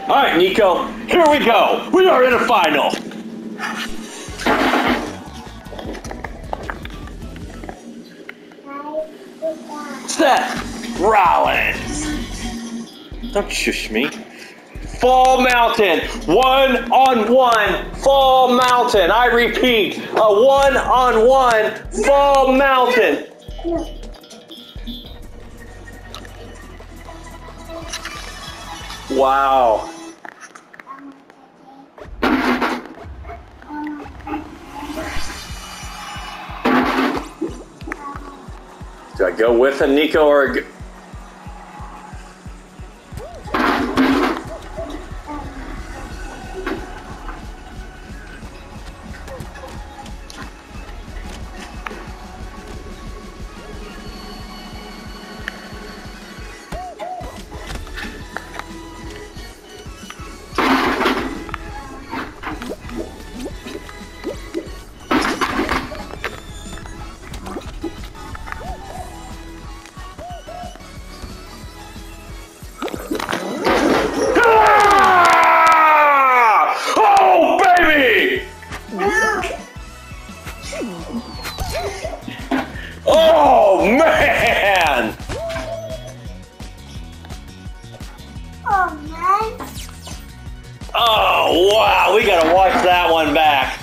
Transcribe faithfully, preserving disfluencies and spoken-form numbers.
All right, Nico, here we go. We are in a final. Seth Rollins. Don't shush me. Fall Mountain, one on one, Fall Mountain. I repeat, a one on one, Fall Mountain. Wow. Do I go with a Nico or? Oh, man! Oh, man. Oh, wow. We got to watch that one back.